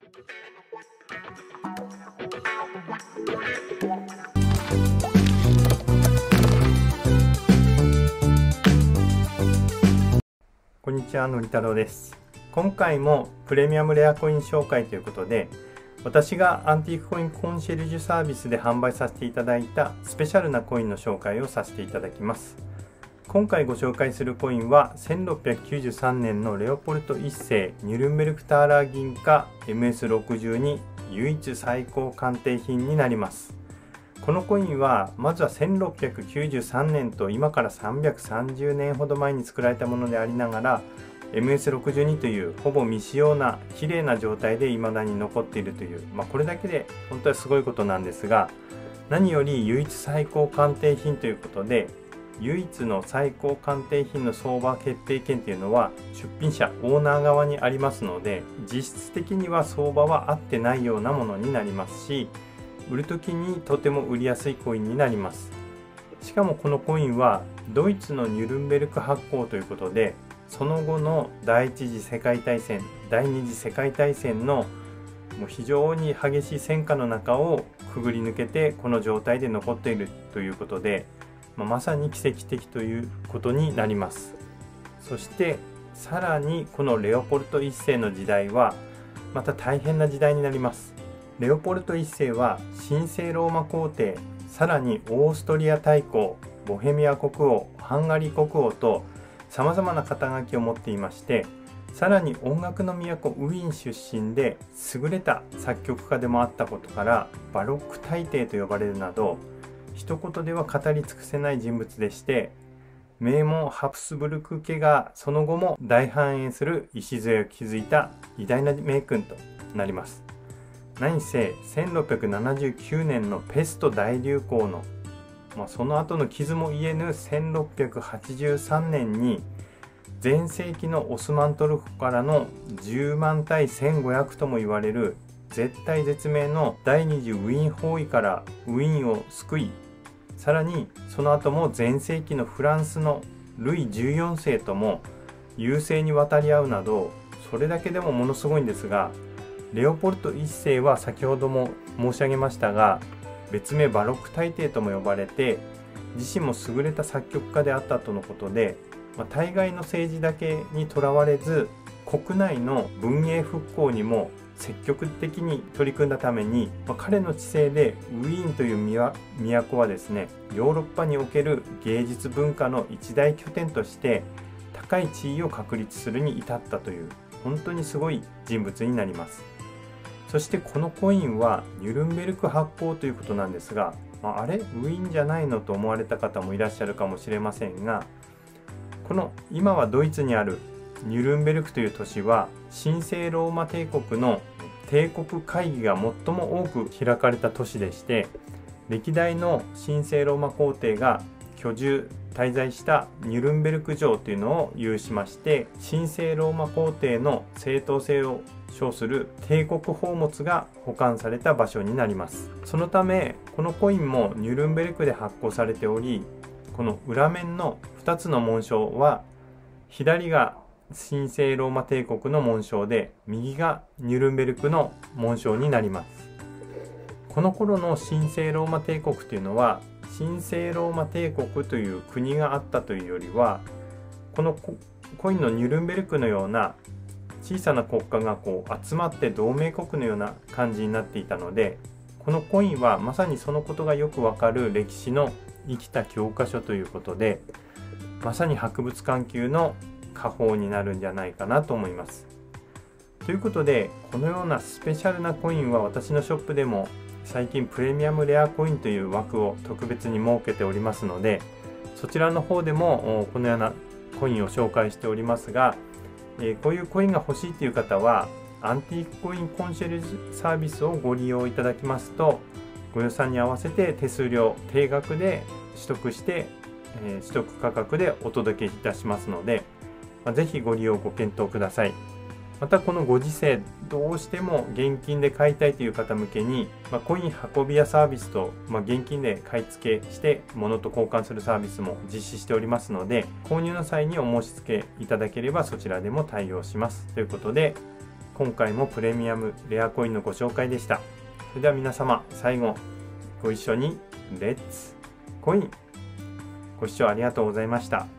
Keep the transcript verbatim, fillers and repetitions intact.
こんにちは、のり太郎です。今回もプレミアムレアコイン紹介ということで、私がアンティークコインコンシェルジュサービスで販売させていただいたスペシャルなコインの紹介をさせていただきます。今回ご紹介するコインはせんろっぴゃくきゅうじゅうさんねんのレオポルトいっせいニュルンベルクターラー銀貨 エムエスろくじゅうに 唯一最高鑑定品になります。このコインはまずはせんろっぴゃくきゅうじゅうさんねんと今からさんびゃくさんじゅうねんほど前に作られたものでありながら エムエスろくじゅうに というほぼ未使用な綺麗な状態で未だに残っているという、まあ、これだけで本当はすごいことなんですが、何より唯一最高鑑定品ということで、唯一の最高鑑定品の相場決定権というのは出品者オーナー側にありますので、実質的には相場は合ってないようなものになりますし、売る時にとても売りやすいコインになります。しかもこのコインはドイツのニュルンベルク発行ということで、その後の第一次世界大戦、第二次世界大戦のもう非常に激しい戦火の中をくぐり抜けてこの状態で残っているということで、まあ、まさに奇跡的ということになります。そしてさらにこのレオポルトいっせいの時代はまた大変な時代になります。レオポルトいっせいは神聖ローマ皇帝、さらにオーストリア大公、ボヘミア国王、ハンガリー国王とさまざまな肩書きを持っていまして、さらに音楽の都ウィーン出身で優れた作曲家でもあったことからバロック大帝と呼ばれるなど一言では語り尽くせない人物でして、名門ハプスブルク家がその後も大繁栄する礎を築いた偉大な名君となります。何せせんろっぴゃくななじゅうきゅうねんのペスト大流行の、まあ、その後の傷も癒えぬせんろっぴゃくはちじゅうさんねんに全盛期のオスマントルコからのじゅうまんたいせんごひゃくとも言われる絶体絶命の第二次ウィーン包囲からウィーンを救い、さらにその後も全盛期のフランスのルイじゅうよんせいとも優勢に渡り合うなど、それだけでもものすごいんですが、レオポルトいっせいは先ほども申し上げましたが、別名バロック大帝とも呼ばれて、自身も優れた作曲家であったとのことで、まあ、対外の政治だけにとらわれず国内の文芸復興にも積極的に取り組んだために、まあ、彼の治世でウィーンという都はですね、ヨーロッパにおける芸術文化の一大拠点として高い地位を確立するに至ったという本当にすごい人物になります。そしてこのコインはニュルンベルク発行ということなんですが、まあ、あれウィーンじゃないのと思われた方もいらっしゃるかもしれませんが、この今はドイツにあるニュルンベルクという都市は神聖ローマ帝国の帝国会議が最も多く開かれた都市でして、歴代の神聖ローマ皇帝が居住滞在したニュルンベルク城というのを有しまして、神聖ローマ皇帝の正当性を称する帝国宝物が保管された場所になります。そのためこのコインもニュルンベルクで発行されており、この裏面のふたつの紋章は左が神聖ローマ帝国の紋章で右がニュルンベルクの紋章になります。この頃の神聖ローマ帝国というのは神聖ローマ帝国という国があったというよりは、このコインのニュルンベルクのような小さな国家がこう集まって同盟国のような感じになっていたので、このコインはまさにそのことがよくわかる歴史の生きた教科書ということで、まさに博物館級の家宝になるんじゃないかなと思います。ということで、このようなスペシャルなコインは私のショップでも最近プレミアムレアコインという枠を特別に設けておりますので、そちらの方でもこのようなコインを紹介しておりますが、えー、こういうコインが欲しいという方はアンティークコインコンシェルジュサービスをご利用いただきますと、ご予算に合わせて手数料定額で取得して、えー、取得価格でお届けいたしますので、まあ、ぜひご利用ご検討ください。またこのご時世どうしても現金で買いたいという方向けに、まあ、コイン運び屋サービスと、まあ、現金で買い付けして物と交換するサービスも実施しておりますので、購入の際にお申し付けいただければそちらでも対応しますということで、 今回もプレミアムレアコインのご紹介でした。それでは皆様、最後ご一緒にレッツコイン。ご視聴ありがとうございました。